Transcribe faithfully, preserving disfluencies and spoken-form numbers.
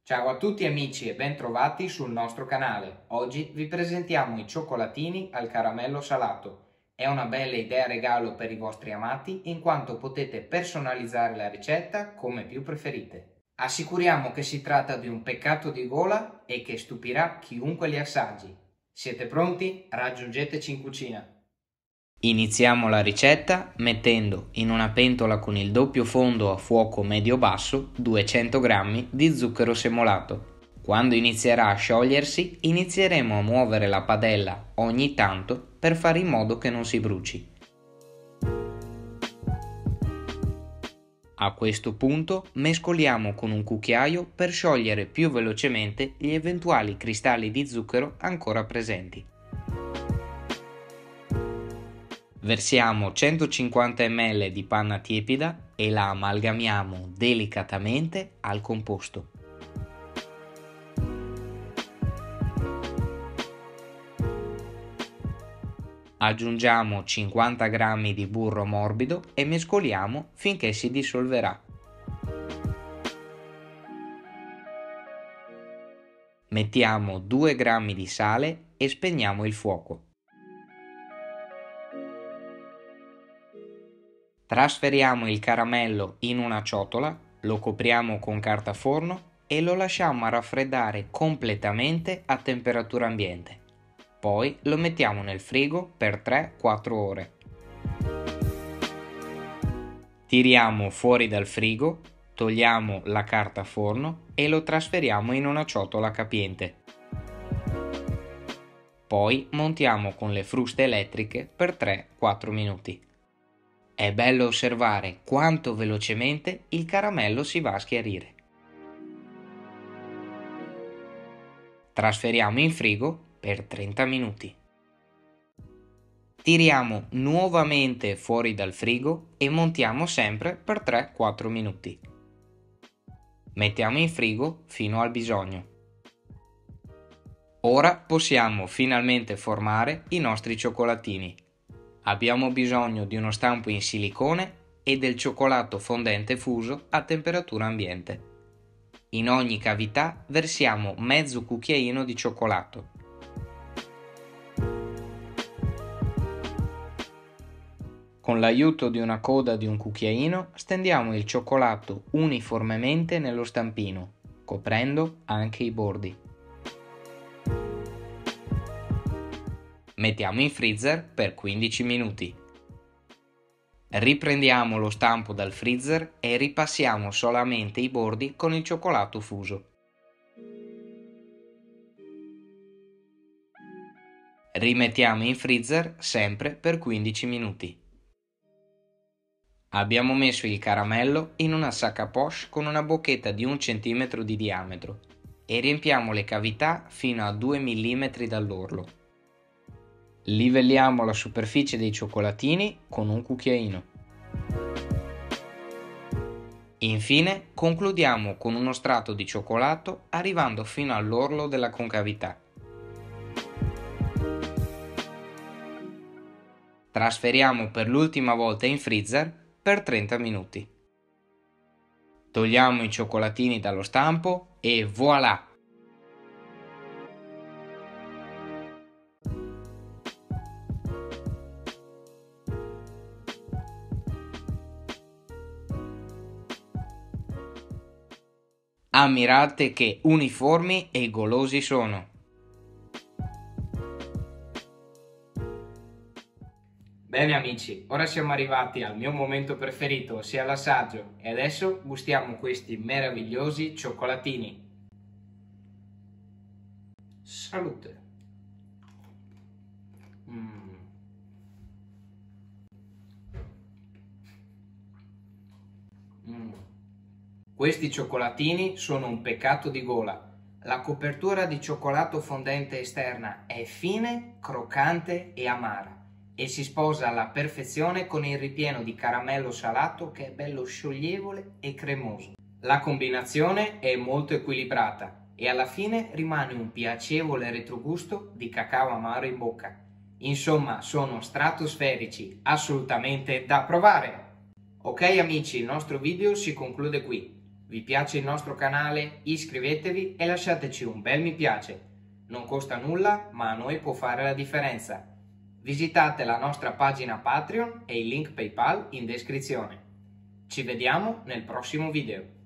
Ciao a tutti amici e bentrovati sul nostro canale. Oggi vi presentiamo i cioccolatini al caramello salato. È una bella idea regalo per i vostri amati in quanto potete personalizzare la ricetta come più preferite. Assicuriamo che si tratta di un peccato di gola e che stupirà chiunque li assaggi. Siete pronti? Raggiungeteci in cucina. Iniziamo la ricetta mettendo in una pentola con il doppio fondo a fuoco medio-basso duecento grammi di zucchero semolato. Quando inizierà a sciogliersi, inizieremo a muovere la padella ogni tanto per fare in modo che non si bruci. A questo punto mescoliamo con un cucchiaio per sciogliere più velocemente gli eventuali cristalli di zucchero ancora presenti. Versiamo centocinquanta millilitri di panna tiepida e la amalgamiamo delicatamente al composto. Aggiungiamo cinquanta grammi di burro morbido e mescoliamo finché si dissolverà. Mettiamo due grammi di sale e spegniamo il fuoco. Trasferiamo il caramello in una ciotola, lo copriamo con carta forno e lo lasciamo raffreddare completamente a temperatura ambiente. Poi lo mettiamo nel frigo per tre quattro ore. Tiriamo fuori dal frigo, togliamo la carta forno e lo trasferiamo in una ciotola capiente. Poi montiamo con le fruste elettriche per tre quattro minuti. È bello osservare quanto velocemente il caramello si va a schiarire. Trasferiamo in frigo per trenta minuti. Tiriamo nuovamente fuori dal frigo e montiamo sempre per tre quattro minuti. Mettiamo in frigo fino al bisogno. Ora possiamo finalmente formare i nostri cioccolatini. Abbiamo bisogno di uno stampo in silicone e del cioccolato fondente fuso a temperatura ambiente. In ogni cavità versiamo mezzo cucchiaino di cioccolato. Con l'aiuto di una coda di un cucchiaino stendiamo il cioccolato uniformemente nello stampino, coprendo anche i bordi. Mettiamo in freezer per quindici minuti. Riprendiamo lo stampo dal freezer e ripassiamo solamente i bordi con il cioccolato fuso. Rimettiamo in freezer sempre per quindici minuti. Abbiamo messo il caramello in una sacca a poche con una bocchetta di un centimetro di diametro e riempiamo le cavità fino a due millimetri dall'orlo. Livelliamo la superficie dei cioccolatini con un cucchiaino. Infine concludiamo con uno strato di cioccolato arrivando fino all'orlo della concavità. Trasferiamo per l'ultima volta in freezer per trenta minuti. Togliamo i cioccolatini dallo stampo e voilà! Ammirate che uniformi e golosi sono. Bene amici, ora siamo arrivati al mio momento preferito, ossia l'assaggio, e adesso gustiamo questi meravigliosi cioccolatini. Salute! Mm. Mm. Questi cioccolatini sono un peccato di gola. La copertura di cioccolato fondente esterna è fine, croccante e amara e si sposa alla perfezione con il ripieno di caramello salato che è bello scioglievole e cremoso. La combinazione è molto equilibrata e alla fine rimane un piacevole retrogusto di cacao amaro in bocca. Insomma, sono stratosferici, assolutamente da provare! Ok amici, il nostro video si conclude qui. Vi piace il nostro canale? Iscrivetevi e lasciateci un bel mi piace. Non costa nulla, ma a noi può fare la differenza. Visitate la nostra pagina Patreon e il link PayPal in descrizione. Ci vediamo nel prossimo video.